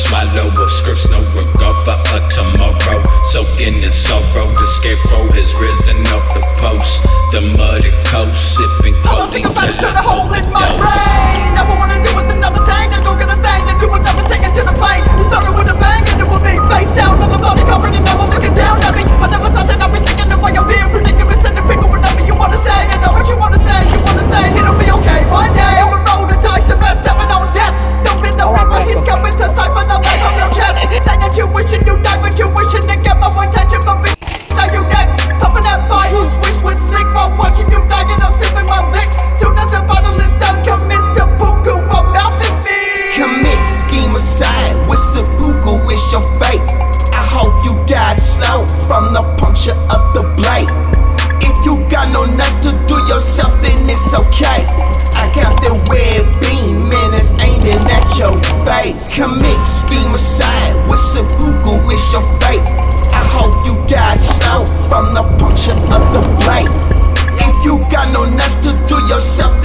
swallow of scripts, no regard for a tomorrow. Soaking in sorrow, the scarecrow has risen off the post. The muddy coast, sipping codeine till I put a hole in my brain. Never wanna do with another thing, and don't get a thing, and do whatever, take it to the plane. It started with a bang, and it will be face down. I'm about to cover it, and now I'm looking down at me. I never thought that I'd be thinking the way I'm being ridiculous. Sending people whatever you wanna say. I know what you wanna say, it'll be okay one day. I'm a roll the dice, and best seven on death. Don't be the rapper, he's coming to siphon the life of your chest. Say that you wishing you died, but you wishing to get my attention from me. Are you next? Pumping that Bible, swish with slick while watching you die, and I'm sipping my lick. Soon as the bottle is done, commit seppuku, my mouth is big. Commit, scheme aside, with seppuku, it's your fate. I hope you die slow from the puncture of the blade. If you got no nuts to do yourself, then it's okay. I got the red beam, man, it's aiming at your face. Commit, scheme aside, with seppuku, it's your fate. I hope you die slow from the puncture of the blade. If you got no nuts to do yourself,